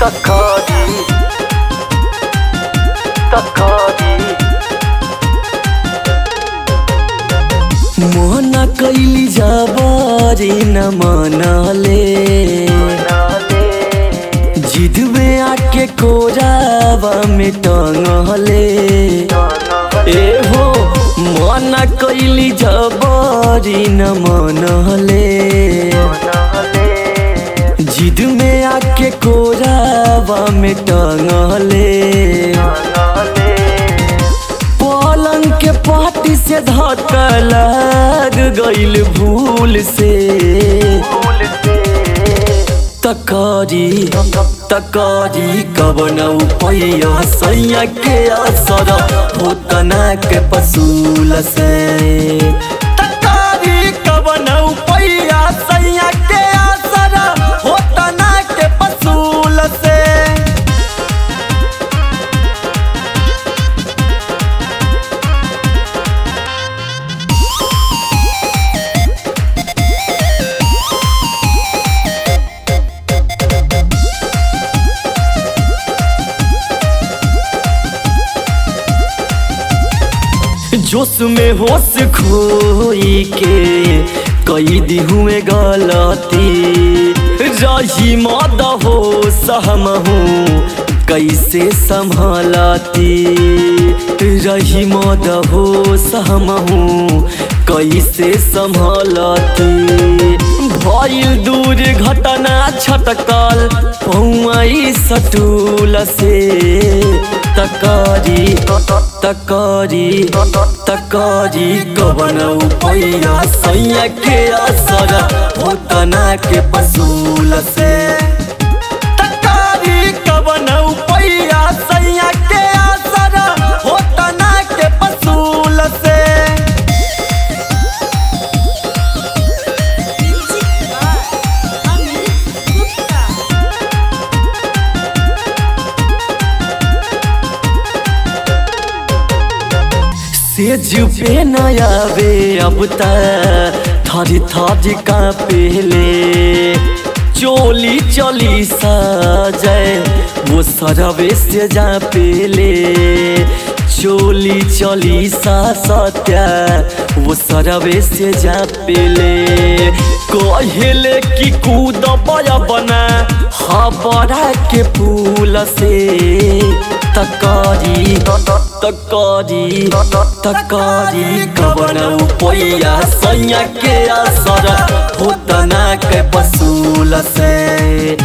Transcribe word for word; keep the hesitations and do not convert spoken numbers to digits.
तकारी तकारी मोहना कैली जाबारी न मनाले जिद में आके कोरावा में टंगले ए हो मोहना कैली जाबारी न मनाले जिद में आके कोरावा में टंगले पलंग के पाटी से धक्का लग गइल भूल से तकारी तकारी कबना पैया सैया के असर होतना के पसूल से तकारी कबना पैया सैया के असर होतना के पसूल से जोश में होश खोई के कई दी हुए गलती रही मद हो सहमहू कैसे संभालती रही मद हो सहमहू कैसे संभालती भइल दूर घटना छटकल पौआई सटूल से तकारी तकारी तकारी कबना पैया सैया के असर होतना के पसूल से तकारी कबना पैया सैया के असर होतना के पसूल से सेज पे नयावे अब तक थारी थारी का पहले चोली चली साजय वो सरवे से जा पेले चोली चली सा सत्या वो सरवे से जा पेले कहले कि कूद बया बना हबरा के फूल से तकारी तकारी तकारी कबना पैया सैया के असर होतना के पसूल से